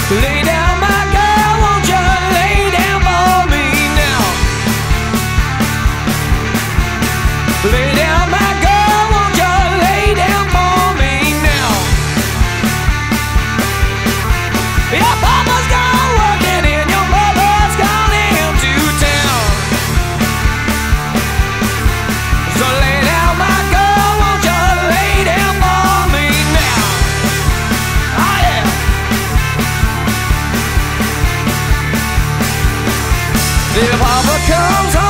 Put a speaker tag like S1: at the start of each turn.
S1: Lay down, my girl, won't you lay down for me now? Lay down, my girl, won't you lay down for me now? Your papa's gone working and your mother's gone into town. So lay down, my girl, won't you lay down for me now? Oh yeah. If Papa comes home